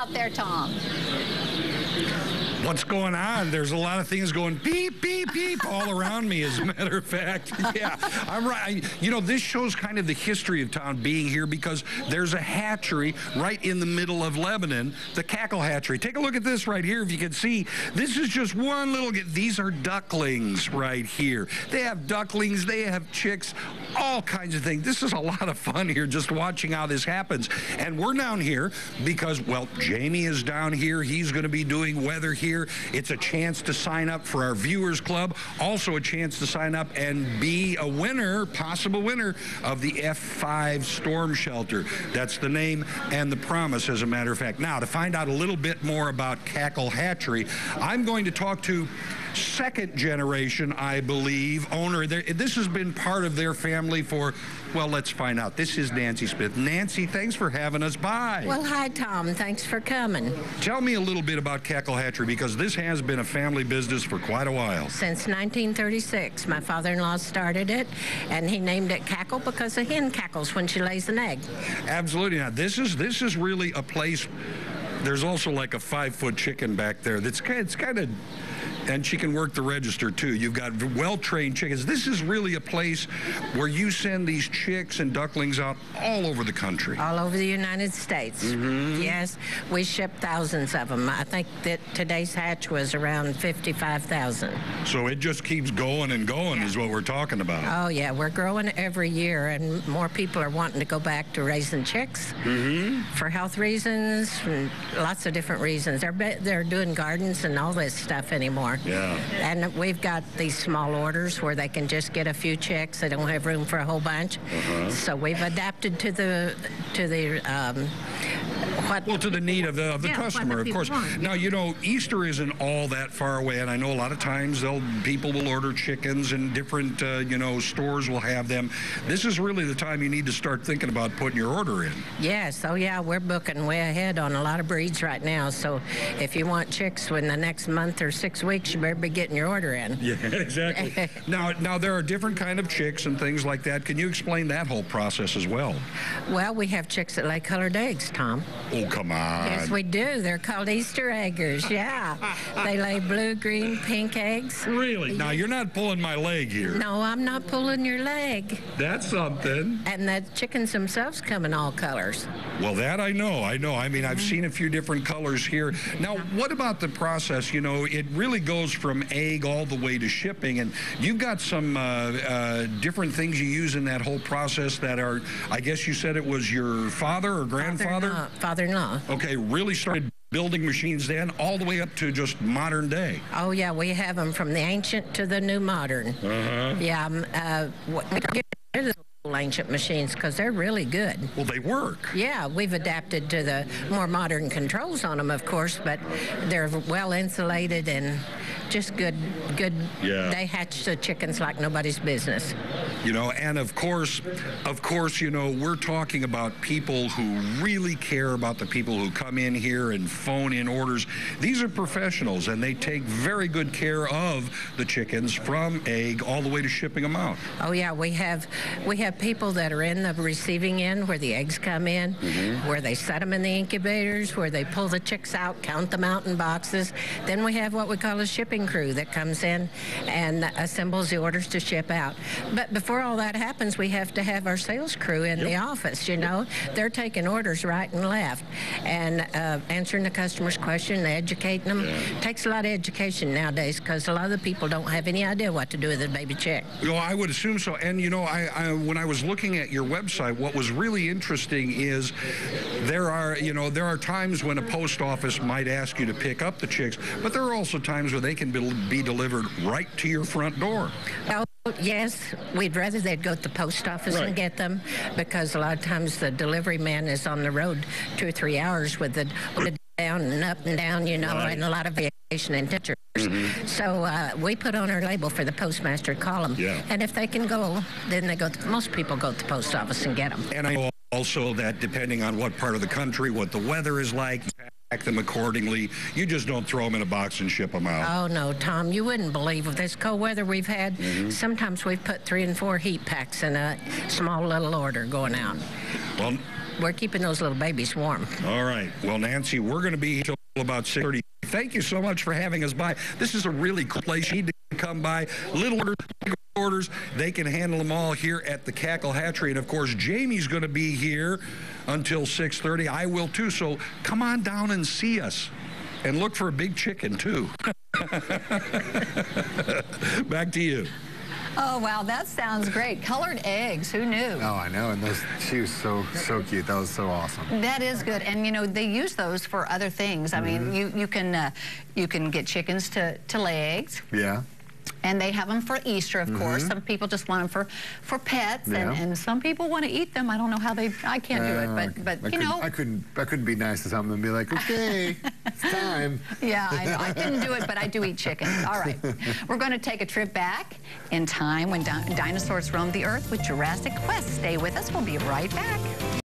out there, Tom? What's going on? There's a lot of things going beep, beep, beep all around me, as a matter of fact. Yeah, I'm right. You know, this shows kind of the history of town being here because there's a hatchery right in the middle of Lebanon, the Cackle Hatchery. Take a look at this right here if you can see. This is just one little, these are ducklings right here. They have ducklings, they have chicks, all kinds of things. This is a lot of fun here just watching how this happens. And we're down here because, well, Jamie is down here. He's going to be doing weather here. It's a chance to sign up for our Viewers Club. Also a chance to sign up and be a winner, possible winner, of the F5 Storm Shelter. That's the name and the promise, as a matter of fact. Now, to find out a little bit more about Cackle Hatchery, I'm going to talk to second generation, I believe, owner. This has been part of their family for, well, let's find out. This is Nancy Smith. Nancy, thanks for having us by. Well, hi, Tom. Thanks for coming. Tell me a little bit about Cackle Hatchery, because this has been a family business for quite a while. Since 1936, my father-in-law started it, and he named it Cackle because a hen cackles when she lays an egg. Absolutely. Now, this is really a place. There's also like a 5-foot chicken back there. It's kind of, and she can work the register too. You've got well-trained chickens. This is really a place where you send these chicks and ducklings out all over the country. All over the United States. Mm-hmm. Yes, we ship thousands of them. I think that today's hatch was around 55,000. So it just keeps going and going, is what we're talking about. Oh yeah, we're growing every year, and more people are wanting to go back to raising chicks for health reasons, and lots of different reasons. They're doing gardens and all this stuff anymore. Yeah. And we've got these small orders where they can just get a few chicks. They don't have room for a whole bunch. So we've adapted to the need of the customer, of course. Want. Now, you know, Easter isn't all that far away, and I know a lot of times people will order chickens, and different stores will have them. This is really the time you need to start thinking about putting your order in. Yes. Oh yeah, we're booking way ahead on a lot of breeds right now. So if you want chicks in the next month or 6 weeks, you better be getting your order in. Yeah, exactly. Now there are different kind of chicks and things like that. Can you explain that whole process as well? Well, we have chicks that lay colored eggs, Tom. Oh, come on. Yes, we do. They're called Easter eggers. Yeah. They lay blue, green, pink eggs. Really? Now, you're not pulling my leg here. No, I'm not pulling your leg. That's something. And the chickens themselves come in all colors. Well, that I know. I mean, I've seen a few different colors here. Now, what about the process? You know, it really goes from egg all the way to shipping, and you've got some different things you use in that whole process that are, I guess you said it was your father or grandfather? Father-in-law. Okay, really started building machines then all the way up to just modern day. Oh, yeah, we have them from the ancient to the new modern. Yeah, ancient machines because they're really good. Well, they work. Yeah, we've adapted to the more modern controls on them, of course, but they're well insulated and just good. Yeah. They hatch the chickens like nobody's business. You know, and of course, you know, we're talking about people who really care about the people who come in here and phone in orders. These are professionals, and they take very good care of the chickens from egg all the way to shipping them out. Oh yeah, we have people that are in the receiving end where the eggs come in, where they set them in the incubators, where they pull the chicks out, count them out in boxes. Then we have what we call a shipping crew that comes in and assembles the orders to ship out. But before all that happens, we have to have our sales crew in the office, you know. They're taking orders right and left and answering the customer's question, educating them. It takes a lot of education nowadays because a lot of the people don't have any idea what to do with a baby chick. You know, I would assume so. And, you know, when I was looking at your website, what was really interesting is there are times when a post office might ask you to pick up the chicks, but there are also times where they can be delivered right to your front door. Yes, we'd rather they'd go to the post office and get them because a lot of times the delivery man is on the road 2 or 3 hours with the down and up and down, you know, and a lot of variation in temperatures. So we put on our label for the postmaster to call them. And if they can go, then they go. Most people go to the post office and get them. And I know also that depending on what part of the country, what the weather is like, pack them accordingly. You just don't throw them in a box and ship them out. Oh, no, Tom, you wouldn't believe with this cold weather we've had. Sometimes we've put 3 and 4 heat packs in a small little order going out. Well, we're keeping those little babies warm. All right. Well, Nancy, we're going to be here till about 6:30. Thank you so much for having us by. This is a really cool place. You need to come by. Little orders, big orders, they can handle them all here at the Cackle Hatchery. And, of course, Jamie's going to be here until 6:30. I will, too. So come on down and see us. And look for a big chicken, too. Back to you. Oh, wow, that sounds great. Colored eggs, who knew? Oh, I know, and she was so cute. That was so awesome. That is good, and you know, they use those for other things. I mean, you can get chickens to lay eggs. Yeah. And they have them for Easter, of course. Some people just want them for pets, and some people want to eat them. I don't know how I can't do it, but you know. I couldn't be nice to something and be like, okay, it's time. Yeah, I know. I couldn't do it, but I do eat chicken. All right. We're going to take a trip back in time when dinosaurs roamed the earth with Jurassic Quest. Stay with us. We'll be right back.